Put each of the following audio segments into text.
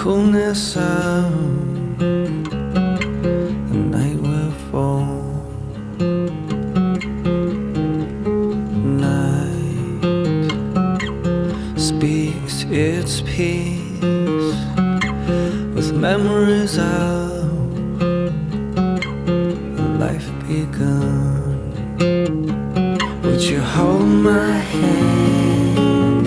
coolness of the night will fall. Night speaks its peace with memories of life begun. Would you hold my hand?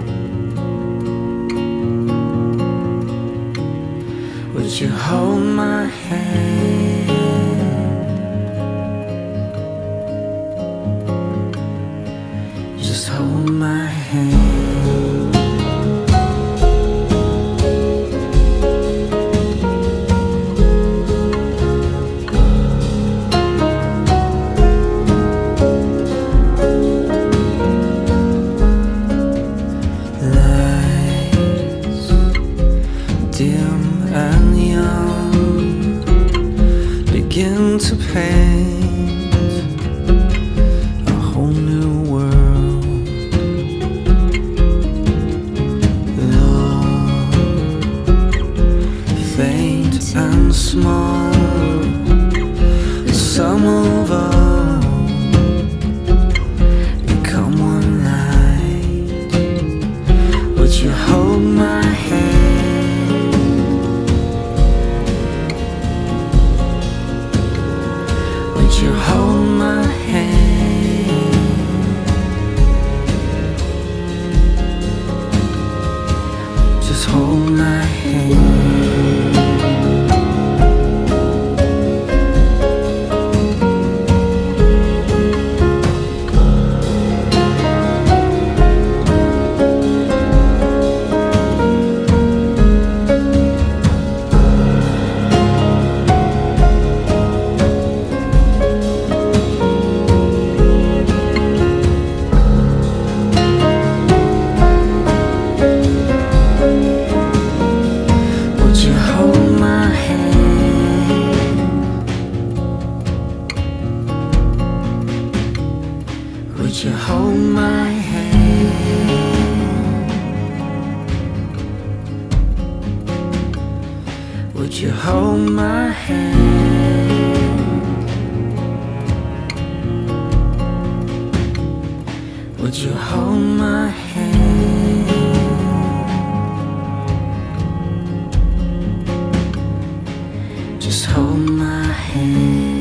Would you hold my hand? Just hold my hand. Dim and young begin to paint a whole new world. Love, faint and small, the sum of all become one light. Would you hold my hand? Would you hold my hand? Just hold my hand. Would you hold my hand? Would you hold my hand? Would you hold my hand? Would you hold my hand? Just hold my hand.